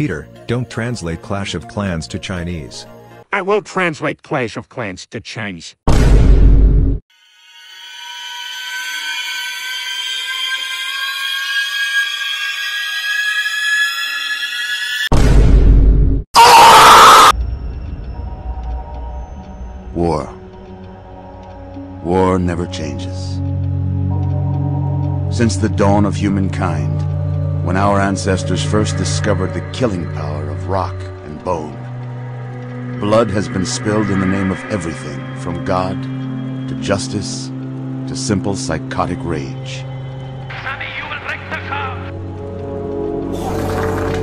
Peter, don't translate Clash of Clans to Chinese. I will translate Clash of Clans to Chinese. War. War never changes. Since the dawn of humankind, when our ancestors first discovered the killing power of rock and bone, blood has been spilled in the name of everything from God to justice to simple psychotic rage.